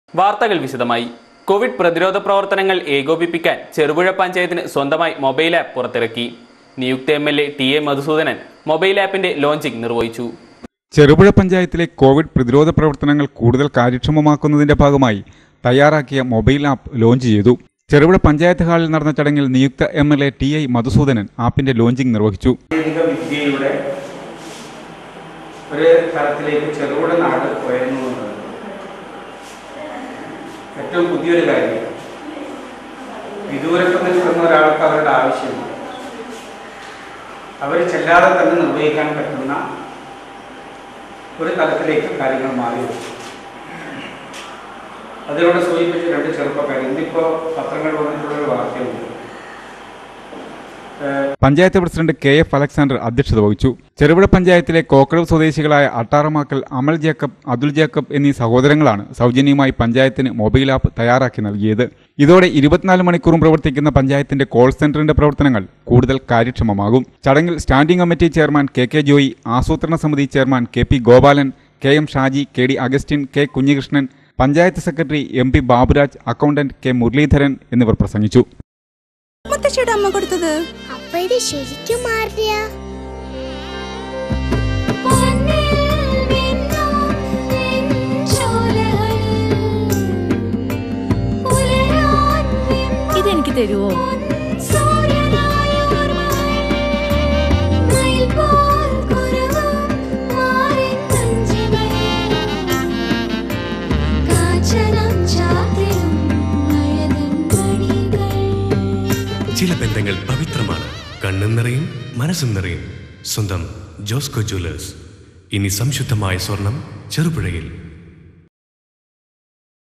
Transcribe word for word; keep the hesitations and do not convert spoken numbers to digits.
വാർത്തകൾ വിശദമായി. കോവിഡ് പ്രതിരോധ പ്രവർത്തനങ്ങൾ ഏകോപിപ്പിക്കാൻ ചെറുപുഴ പഞ്ചായത്തിന് സ്വന്തമായി മൊബൈൽ ആപ്പ് പുറത്തിറക്കി. നിയുക്ത M L A T A Madhusoodanan mobile ആപ്പിന്റെ ലോഞ്ചിംഗ് നിർവഹിച്ചു. ചെറുപുഴ പഞ്ചായത്തിലെ കോവിഡ് പ്രതിരോധ പ്രവർത്തനങ്ങൾ കൂടുതൽ കാര്യക്ഷമമാക്കുന്നതിന്റെ ഭാഗമായി തയ്യാറാക്കിയ മൊബൈൽ ആപ്പ് ലോഞ്ച് ചെയ്തു. ചെറുപുഴ പഞ്ചായത്ത് ഹാളിൽ നടന്ന ചടങ്ങിൽ നിയുക്ത M L A T A Madhusoodanan ആപ്പിന്റെ ലോഞ്ചിംഗ് നിർവഹിച്ചു. വിദ്യയുടെ ഒരു തലത്തിലേക്ക് ചെറുപുഴ നാട് ഉയർന്നു എന്നുള്ളത് ഏറ്റവും പുതിയൊരു കാര്യം. വിദൂരത്ത് നിൽക്കുന്ന ഒരാൾക്ക് അവരുടെ ആവശ്യമില്ല, അവർ ചെല്ലാതെ തന്നെ നിർവഹിക്കാൻ പറ്റുന്ന ഒരു തലത്തിലേക്ക് കാര്യങ്ങൾ മാറി. അതിലൂടെ സൂചിപ്പിച്ച രണ്ട് ചെറുപ്പക്കാർ ഇന്നിപ്പോൾ പത്രങ്ങൾ വന്നിട്ടുള്ളൊരു വാർത്തയുണ്ട്. Panchayat president K F Alexander അധ്യക്ഷത വഹിച്ചു. ചെറുപുഴ പഞ്ചായത്തിലെ കോക്കടവ് സ്വദേശികളായ അട്ടാറമാക്കൽ അമൽ ജേക്കബ്, അതുൽ ജേക്കബ് എന്നീ സഹോദരങ്ങളാണ് സൗജന്യമായി പഞ്ചായത്തിന് മൊബൈൽ ആപ്പ് തയ്യാറാക്കി നൽകിയത്. ഇതോടെ ഇരുപത്തിനാല് മണിക്കൂറും പ്രവർത്തിക്കുന്ന പഞ്ചായത്തിന്റെ കോൾ സെന്ററിന്റെ പ്രവർത്തനങ്ങൾ കൂടുതൽ കാര്യക്ഷമമാകും. ചടങ്ങിൽ standing committee chairman K K Joy, ആസൂത്രണ സമിതി chairman K P Gopalan, K M Shaji, K D Augustine, K Kunhikrishnan, panchayat secretary M P Baburaj, accountant K Muraleedharan എന്നിവർ പ്രസംഗിച്ചു. അമ്മ കൊടുത്തത് ശരിക്കും മാറിയ ഇതെനിക്ക് തരുവോ? ചില ബന്ധങ്ങൾ പവിത്രമാണ്. കണ്ണും നിറയും മനസ്സും നിറയും. സ്വന്തം ജോസ്കോ ജ്വല്ലേഴ്സ്. ഇനി സംശുദ്ധമായ സ്വർണം ചെറുപുഴയിൽ.